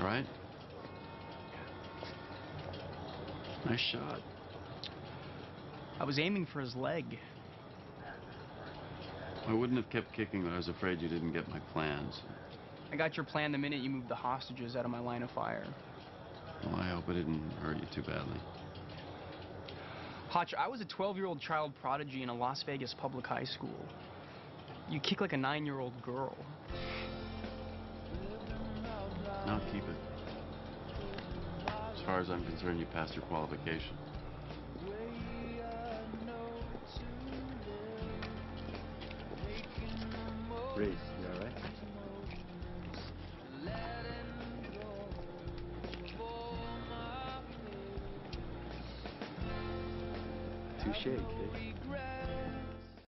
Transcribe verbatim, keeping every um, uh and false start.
All right? Nice shot. I was aiming for his leg. I wouldn't have kept kicking, but I was afraid you didn't get my plans. I got your plan the minute you moved the hostages out of my line of fire. Well, I hope it didn't hurt you too badly. Hotch, I was a twelve-year-old child prodigy in a Las Vegas public high school. You kick like a nine-year-old girl. Now keep it. As far as I'm concerned, you passed your qualification. Reid, you all right? Touche, kid.